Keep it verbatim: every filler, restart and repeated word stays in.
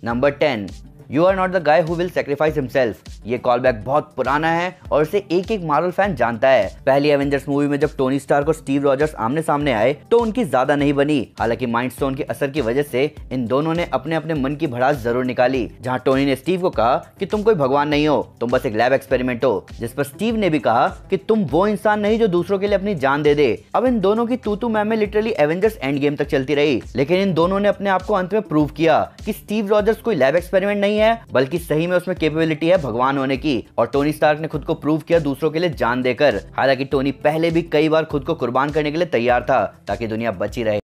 Number ten, you are not the guy who will sacrifice himself. ये call back बहुत पुराना है और इसे एक एक मार्वल फैन जानता है। पहली एवेंजर्स मूवी में जब टोनी स्टार्क और स्टीव रॉजर्स आमने सामने आए तो उनकी ज्यादा नहीं बनी। हालांकि माइंड स्टोन के असर की वजह से इन दोनों ने अपने अपने मन की भड़ास जरूर निकाली। जहां टोनी ने स्टीव को कहा कि तुम कोई भगवान नहीं हो, तुम बस एक लैब एक्सपेरिमेंट हो, जिस पर स्टीव ने भी कहा कि तुम वो इंसान नहीं जो दूसरों के लिए अपनी जान दे दे। अब इन दोनों की तू तू मैं मैं लिटरली एवेंजर्स एंड गेम तक चलती रही, लेकिन इन दोनों ने अपने आप को अंत में प्रूव किया कि स्टीव रॉजर्स कोई लैब एक्सपेरिमेंट नहीं है, बल्कि सही में उसमें कैपेबिलिटी है भगवान होने की। और टोनी स्टार्क ने खुद को प्रूव किया दूसरों के लिए जान देकर। हालांकि टोनी पहले भी कई बार खुद को कुर्बान करने के लिए तैयार था ताकि दुनिया बची रहे।